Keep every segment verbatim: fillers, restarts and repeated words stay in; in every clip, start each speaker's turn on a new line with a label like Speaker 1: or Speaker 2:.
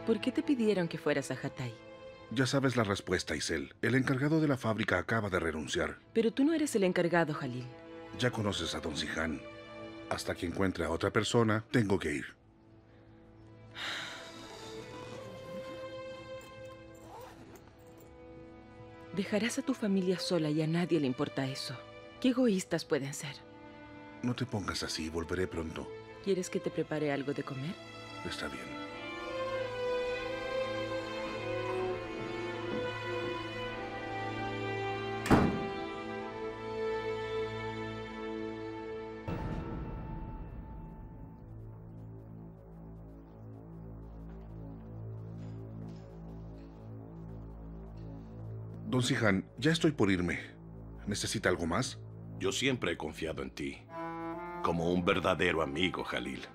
Speaker 1: ¿Por qué te pidieron que fueras a Hatay?
Speaker 2: Ya sabes la respuesta, Isel. El encargado de la fábrica acaba de renunciar.
Speaker 1: Pero tú no eres el encargado, Jalil.
Speaker 2: Ya conoces a Don Zihan. Hasta que encuentre a otra persona, tengo que ir.
Speaker 1: Dejarás a tu familia sola y a nadie le importa eso. ¿Qué egoístas pueden ser?
Speaker 2: No te pongas así, volveré pronto.
Speaker 1: ¿Quieres que te prepare algo de comer?
Speaker 2: Está bien. Don Zihan, ya estoy por irme. ¿Necesita algo más?
Speaker 3: Yo siempre he confiado en ti, como un verdadero amigo, Jalil.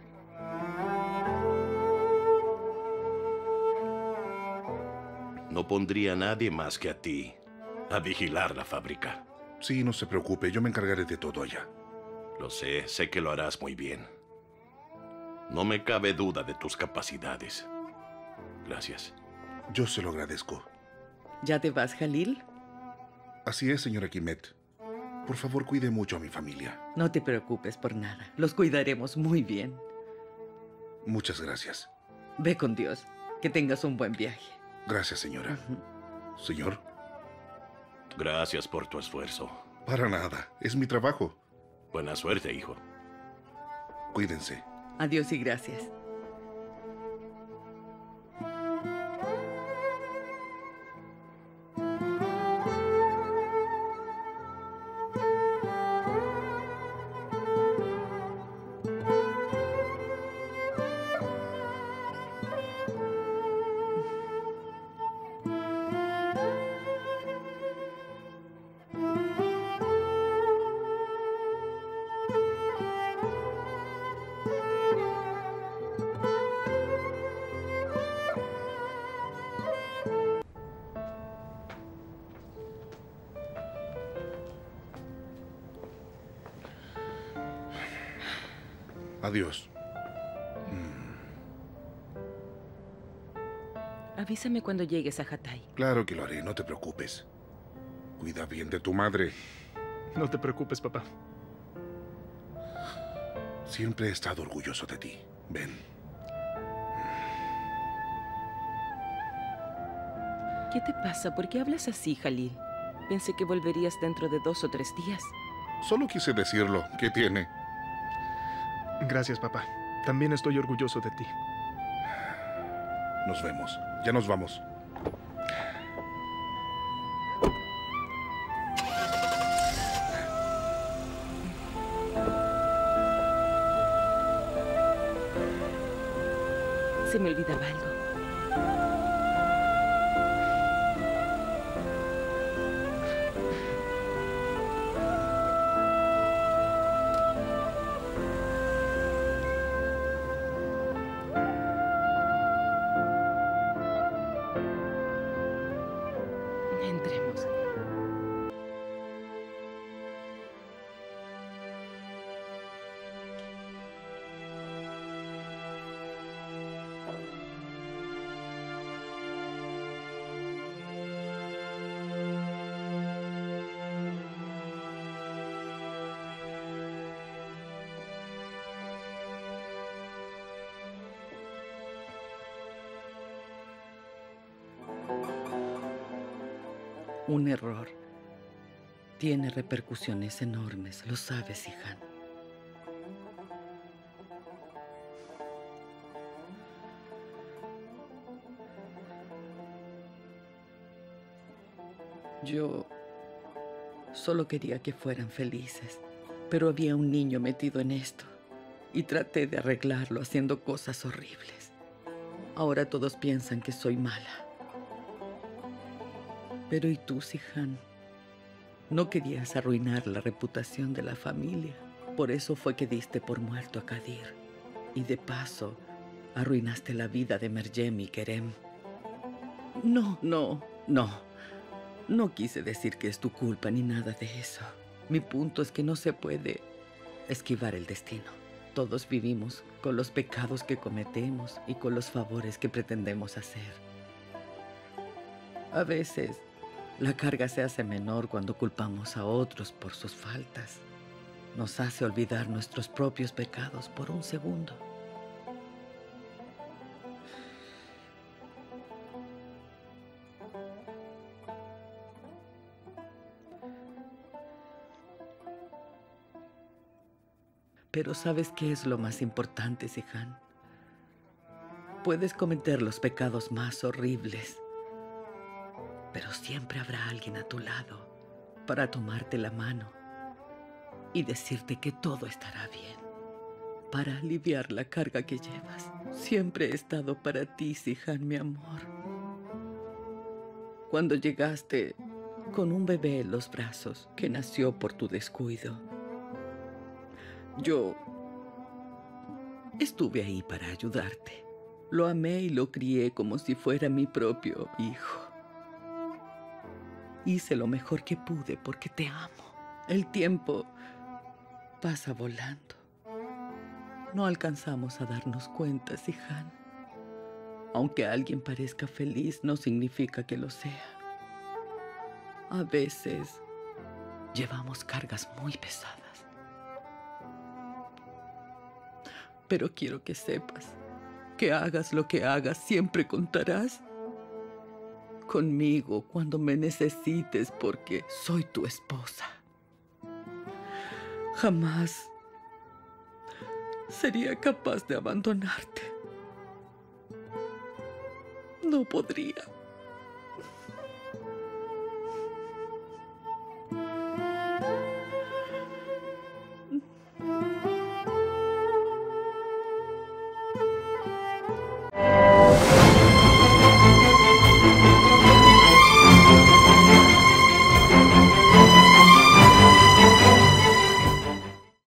Speaker 3: No pondría a nadie más que a ti a vigilar la fábrica.
Speaker 2: Sí, no se preocupe, yo me encargaré de todo allá.
Speaker 3: Lo sé, sé que lo harás muy bien. No me cabe duda de tus capacidades. Gracias.
Speaker 2: Yo se lo agradezco.
Speaker 4: ¿Ya te vas, Jalil?
Speaker 2: Así es, señora Quimet. Por favor, cuide mucho a mi familia.
Speaker 4: No te preocupes por nada. Los cuidaremos muy bien.
Speaker 2: Muchas gracias.
Speaker 4: Ve con Dios. Que tengas un buen viaje.
Speaker 2: Gracias, señora. Uh-huh. Señor.
Speaker 3: Gracias por tu esfuerzo.
Speaker 2: Para nada. Es mi trabajo.
Speaker 3: Buena suerte, hijo.
Speaker 2: Cuídense.
Speaker 4: Adiós y gracias.
Speaker 2: Adiós.
Speaker 1: Avísame cuando llegues a Hatay.
Speaker 2: Claro que lo haré, no te preocupes. Cuida bien de tu madre.
Speaker 5: No te preocupes, papá.
Speaker 2: Siempre he estado orgulloso de ti. Ven.
Speaker 1: ¿Qué te pasa? ¿Por qué hablas así, Jalil? Pensé que volverías dentro de dos o tres días.
Speaker 2: Solo quise decirlo. ¿Qué tiene?
Speaker 5: Gracias, papá. También estoy orgulloso de ti.
Speaker 2: Nos vemos. Ya nos vamos.
Speaker 1: Se me olvidaba algo. Entremos.
Speaker 4: Un error tiene repercusiones enormes, lo sabes, Zihan. Yo solo quería que fueran felices, pero había un niño metido en esto y traté de arreglarlo haciendo cosas horribles. Ahora todos piensan que soy mala. Pero ¿y tú, Zihan? No querías arruinar la reputación de la familia. Por eso fue que diste por muerto a Kadir. Y de paso, arruinaste la vida de Merjem y Kerem. No, no, no. No quise decir que es tu culpa ni nada de eso. Mi punto es que no se puede esquivar el destino. todos vivimos con los pecados que cometemos y con los favores que pretendemos hacer. A veces, la carga se hace menor cuando culpamos a otros por sus faltas. Nos hace olvidar nuestros propios pecados por un segundo. Pero ¿sabes qué es lo más importante, Zihan? Puedes cometer los pecados más horribles, pero siempre habrá alguien a tu lado para tomarte la mano y decirte que todo estará bien, para aliviar la carga que llevas. Siempre he estado para ti, Zihan, mi amor. Cuando llegaste con un bebé en los brazos que nació por tu descuido, yo estuve ahí para ayudarte. Lo amé y lo crié como si fuera mi propio hijo. Hice lo mejor que pude porque te amo. El tiempo pasa volando. No alcanzamos a darnos cuenta, Zihan. Aunque alguien parezca feliz, no significa que lo sea. A veces llevamos cargas muy pesadas. Pero quiero que sepas que hagas lo que hagas, siempre contarás conmigo cuando me necesites, porque soy tu esposa. Jamás sería capaz de abandonarte. No podría.